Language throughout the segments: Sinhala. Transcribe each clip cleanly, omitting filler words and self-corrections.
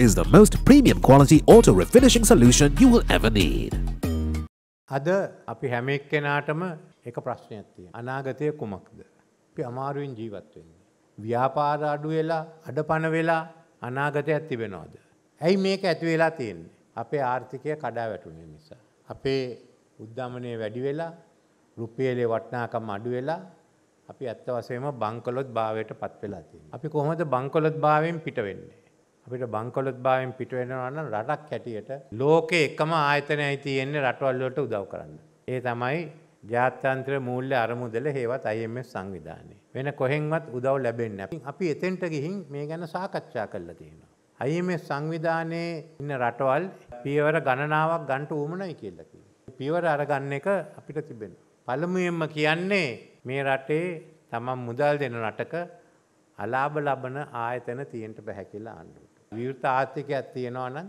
is the most premium quality auto refinishing solution you will ever need. අද අපි හැම එක්කෙනාටම එක ප්‍රශ්නයක් තියෙනවා. අනාගතය කුමක්ද? අපි අමාරුවෙන් ජීවත් වෙන්නේ. ව්‍යාපාර අඩු වෙලා, අඩපණ වෙලා අනාගතයක් තිබෙනවද? ඇයි මේක ඇති වෙලා තියෙන්නේ? අපේ ආර්ථිකය කඩා වැටුනේ නිසා. අපේ උද්දමනය වැඩි වෙලා, රුපියලේ වටිනාකම අඩු වෙලා අපි ඇත්ත වශයෙන්ම බංකොලොත් භාවයට පත් වෙලා තියෙනවා. අපි කොහොමද බංකොලොත් භාවයෙන් පිට වෙන්නේ? අපිට බංකොලොත් භාවයෙන් පිට වෙනවා නම් රටක් හැටියට ලෝකේ එකම ආයතනයයි තියෙන්නේ රටවල් වලට උදව් කරන්න. ඒ තමයි ජාත්‍යන්තර මූල්‍ය අරමුදල හේවත් IMF සංවිධානය. වෙන කොහෙන්වත් උදව් ලැබෙන්නේ නැහැ. අපි එතෙන්ට ගිහින් මේ ගැන සාකච්ඡා කරලා තියෙනවා. IMF සංවිධානයේ ඉන්න රටවල් පියවර ගණනාවක් ගන්න උවමනයි කියලා කියනවා. පියවර අරගන්න එක අපිට තිබෙනවා. පළමුවෙන්ම කියන්නේ මේ රටේ තමන් මුදල් දෙන රටක අලාභ ලබන ආයතන තියෙන්න බෑ කියලා ආණ්ඩුවට. විවෘත ආර්ථිකයක් තියෙනවා නම්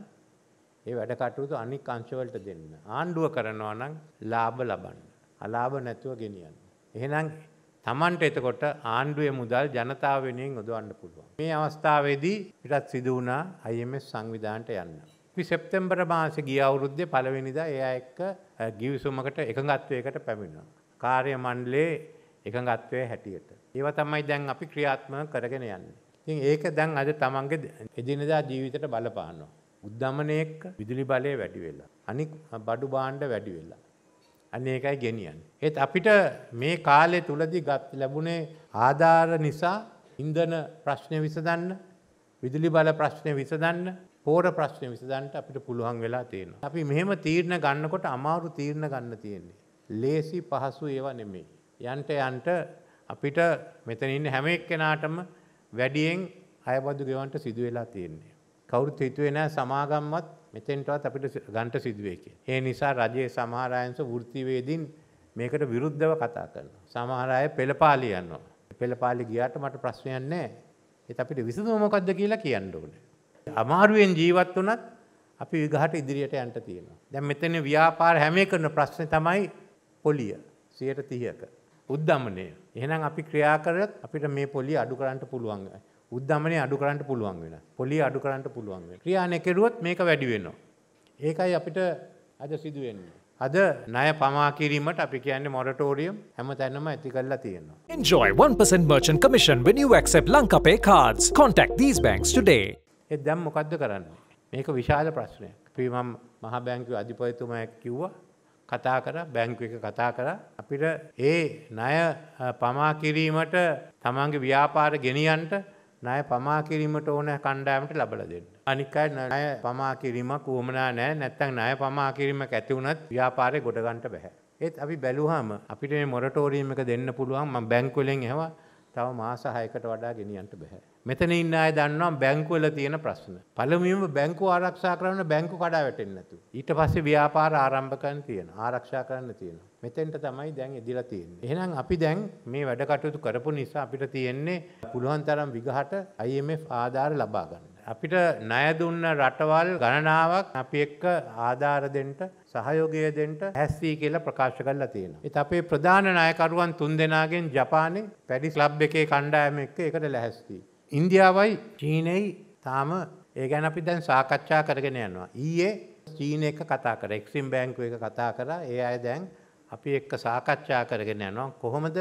ඒ වැඩ කටයුතු අනික් අංශ වලට දෙන්න. ආණ්ඩුව කරනවා නම් ලාභ ලබන්න. අලාභ නැතුව ගෙනියන්න. එහෙනම් තමන්ට එතකොට ආණ්ඩුවේ මුදල් ජනතාව වෙනුවෙන් යොදවන්න පුළුවන්. මේ අවස්ථාවේදී පිටත් සිදු වුණා IMF සංවිධානයට යන්න. අපි සෙප්තැම්බර් මාසේ ගිය අවුරුද්දේ පළවෙනිදා එයා එක්ක ගිවිසුමකට එකඟත්වයකට පැමිණුණා. කාර්ය මණ්ඩලයේ එකඟත්වයේ හැටියට. ඒව තමයි දැන් අපි ක්‍රියාත්මක කරගෙන යන්නේ. ඉතින් ඒක දැන් අද තමන්ගේ එදිනදා ජීවිතයට බලපානවා. උද්දමනය එක්ක විදුලි බලය වැඩි වෙලා. අනික් බඩු භාණ්ඩ වැඩි වෙලා. අන්න ඒකයි ගෙනියන්නේ. ඒත් අපිට මේ කාලය තුලදී ලැබුණේ ආධාර නිසා ඉන්ධන ප්‍රශ්න විසඳන්න, විදුලි බල ප්‍රශ්න විසඳන්න, පෝර ප්‍රශ්න විසඳන්න අපිට පුළුවන් වෙලා තියෙනවා. අපි මෙහෙම තීරණ ගන්නකොට අමාරු තීරණ ගන්න තියෙන්නේ. ලේසි පහසු ඒවා නෙමෙයි. යන්ට යන්ට අපිට මෙතන ඉන්න හැම එක්කෙනාටම වැඩියෙන් අයබදු ගෙවන්න සිදු වෙලා තියෙන්නේ. කවුරුත් හිතුවේ නැහැ සමාගම්වත් මෙතෙන්ටවත් අපිට ගන්න සිදු වෙයි කියලා. ඒ නිසා රජයේ සමහර අයන්ස වෘත්තිවේදීන් මේකට විරුද්ධව කතා කරනවා. සමහර අය පෙළපාලි යනවා. පෙළපාලි ගියාට මට ප්‍රශ්නයක් නැහැ. ඒත් අපිට විසඳුම මොකද්ද කියලා කියන්න ඕනේ. අමාරුවෙන් ජීවත් වුණත් අපි විගහට ඉදිරියට යන්න තියෙනවා. දැන් මෙතන ව්‍යාපාර හැම එකන ප්‍රශ්නේ තමයි පොලිය 130ක. උද්දමනය. එහෙනම් අපි ක්‍රියා කරත් අපිට මේ පොලිය අඩු කරන්න පුළුවන්. උද්දමනය අඩු කරන්න පුළුවන් වෙනවා. පොලිය අඩු කරන්න පුළුවන් වෙනවා. ක්‍රියා නොකරුවොත් මේක වැඩි වෙනවා. ඒකයි අපිට අද සිදු වෙන්නේ. අද ණය පමා කිරීමට අපි කියන්නේ මොරටෝරියම් හැමතැනම ඇති කරලා තියෙනවා. Enjoy 1% merchant commission when you accept Lanka Pay cards. Contact these banks today. ඒ දැන් මොකද්ද කරන්නේ? මේක විශාල ප්‍රශ්නයක්. අපි මම මහා බැංකුවේ අධිපතිතුමා කිව්වා කතා කරා බැංකුව එක කතා කරා අපිට ඒ ණය පමා කිරීමට තමන්ගේ ව්‍යාපාර ගෙනියන්න ණය පමා කිරීමට ඕන කණ්ඩායමට ලබලා දෙන්න. අනික අය ණය පමා කිරීමක් උවමනා නැහැ. නැත්නම් ණය පමා කිරීමක් ඇති වුණත් ව්‍යාපාරේ ගොඩ ගන්න බෑ. ඒත් අපි බැලුවාම අපිට මේ මොරටෝරියම් එක දෙන්න පුළුවන්. මම බැංකුවලෙන් ඇහුවා තව මාස 6කට වඩා ගෙනියන්න බෑ. මෙතන ඉන්න අය දන්නවා බැංකුවල තියෙන ප්‍රශ්න. පළමුවෙන්ම බැංකුව ආරක්ෂා කරන්න බැංකු කඩා වැටෙන්නේ නැතුව. ඊට පස්සේ ව්‍යාපාර ආරම්භ කරන්න තියෙනවා. ආරක්ෂා කරන්න තියෙනවා. මෙතෙන්ට තමයි දැන් එදිලා තියෙන්නේ. එහෙනම් අපි දැන් මේ වැඩ කටයුතු කරපු නිසා අපිට තියෙන්නේ පුළුවන් තරම් විගහට IMF ආධාර ලබා ගන්න. අපිට ණය දුන්න රටවල් ගණනාවක් අපි එක්ක ආධාර දෙන්න සහයෝගය දෙන්න ඇස්සී කියලා ප්‍රකාශ කරලා තියෙනවා. ඒත් අපේ ප්‍රධාන නායකරුවන් 3 දෙනාගෙන් ජපානයේ පැරිස් ක්ලබ් එකේ කණ්ඩායම එක්ක ඒකට ලැහැස්ති. ඉන්දියාවයි චීනයයි තාම ඒ ගැන අපි දැන් සාකච්ඡා කරගෙන යනවා. ඊයේ චීන එක කතා කරා, එක්සිම් බැංකුව එක කතා කරා. ඒ අය දැන් අපි එක්ක සාකච්ඡා කරගෙන යනවා කොහොමද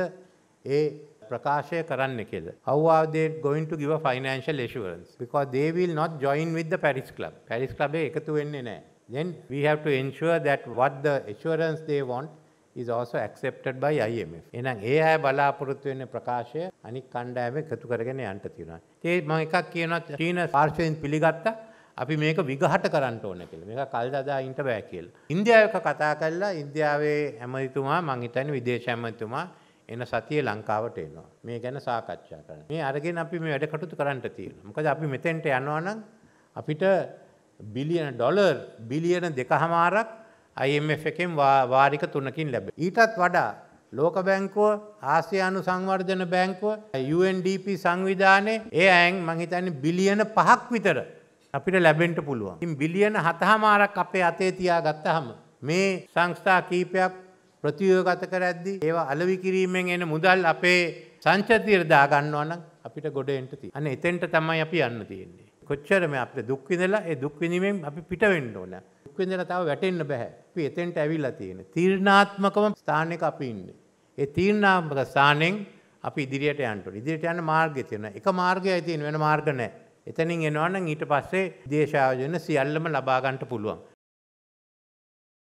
ඒ ප්‍රකාශය කරන්න කියලා. How are they going to give a financial assurance? Because they will not join with the Paris Club. Paris Club එකතු වෙන්නේ නැහැ. Then we have to ensure that what the assurance they want is also accepted by IMF. එහෙනම් ඒ අය බලාපොරොත්තු වෙන ප්‍රකාශය අනික් කණ්ඩායම එකතු කරගෙන යන්න තියෙනවා. ඒ මම එකක් කියනවා චීන පාර්ශවයෙන් පිළිගත්තා අපි මේක විගහට කරන්න ඕන කියලා. මේක කල් දදා ඉන්න බෑ කියලා. ඉන්දියාවක කතා කළා ඉන්දියාවේ ඇමතිතුමා මං හිතන්නේ විදේශ ඇමතිතුමා එන සතියේ ලංකාවට එනවා. මේ ගැන සාකච්ඡා කරන්න. මේ අරගෙන අපි මේ වැඩ කටයුතු කරන්න තියෙනවා. මොකද අපි මෙතෙන්ට යනවා නම් අපිට බිලියන ඩොලර් බිලියන 2.5ක් IMF එකෙන් වාරික 3කින් ලැබෙනවා. ඊටත් වඩා ලෝක බැංකුව, ආසියානු සංවර්ධන බැංකුව, UNDP සංවිධානයේ ඒ අයන් මං හිතන්නේ බිලියන 5ක් විතර අපිට ලැබෙන්න පුළුවන්. ඉතින් බිලියන 7.5ක් අපේ අතේ තියාගත්තාම මේ සංස්ථා කීපයක් ප්‍රතිව්‍යුහගත කරද්දී ඒවා අලෙවි කිරීමෙන් එන මුදල් අපේ සංචතියට දා ගන්නවා නම් අපිට ගොඩ එන්න තියෙනවා. අනේ එතෙන්ට තමයි අපි යන්න තියෙන්නේ. කොච්චර මේ අපිට දුක් විඳලා ඒ දුක් විඳීමෙන් අපි පිට වෙන්න ඕන. දුක් විඳලා තව වැටෙන්න බෑ. අපි එතෙන්ට ඇවිල්ලා තියෙන්නේ. තීර්ණාත්මකව ස්ථානයක අපි ඉන්නේ. ඒ තීර්ණාත්මක ස්ථානෙන් අපි ඉදිරියට යන්න ඕනේ. ඉදිරියට යන්න මාර්ගය තියෙනවා. එක මාර්ගයයි තියෙන වෙන මාර්ග නැහැ. එතනින් එනවා නම් ඊට පස්සේ දේශ ආයෝජන සියල්ලම ලබා ගන්න පුළුවන්.